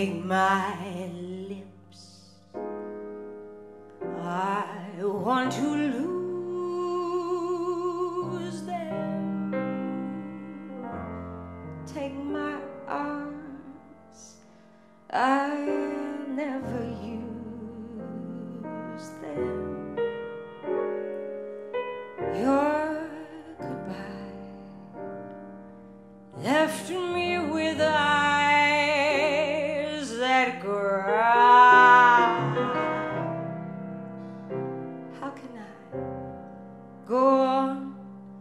take my lips. I want to lose them. Take my arms, I'll never use them. Your goodbye left me with eyes that cry. How can I go on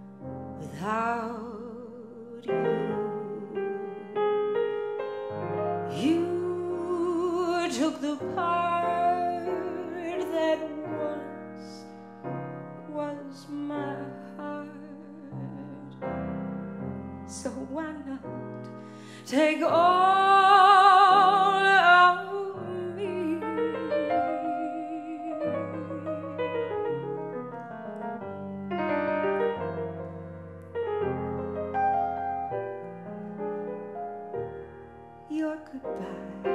without you? You took the part that once was my heart, so why not take all of me? Your goodbye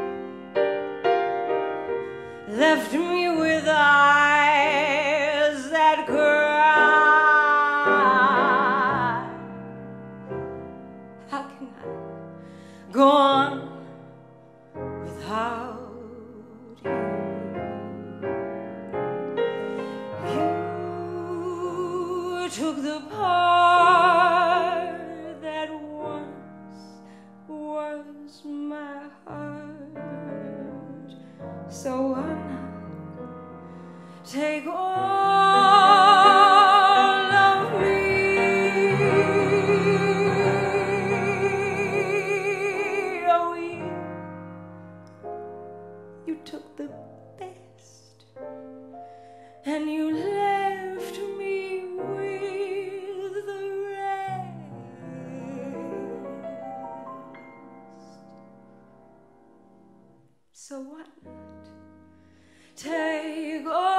left me with eyes that cry. How can I go on without you? You took the part that once was my heart, so why not take all of me? Oh, you took the best and you left me with the rest. So why not take all